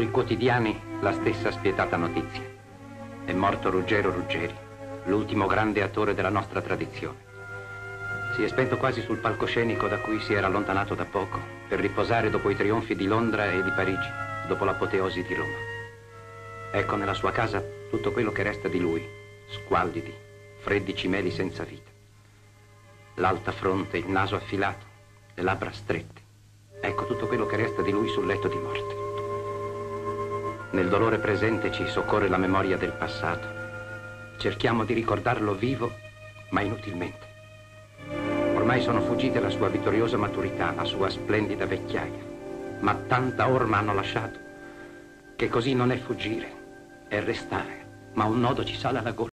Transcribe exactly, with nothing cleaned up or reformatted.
sui quotidiani la stessa spietata notizia. È morto Ruggero Ruggeri, l'ultimo grande attore della nostra tradizione. Si è spento quasi sul palcoscenico da cui si era allontanato da poco per riposare dopo i trionfi di Londra e di Parigi, dopo l'apoteosi di Roma. Ecco nella sua casa tutto quello che resta di lui, squallidi, freddi cimeli senza vita. L'alta fronte, il naso affilato, le labbra strette. Ecco tutto quello che resta di lui sul letto di morte. Nel dolore presente ci soccorre la memoria del passato. Cerchiamo di ricordarlo vivo, ma inutilmente. Ormai sono fuggite la sua vittoriosa maturità, la sua splendida vecchiaia, ma tanta orma hanno lasciato che così non è fuggire, è restare, ma un nodo ci sale alla gola.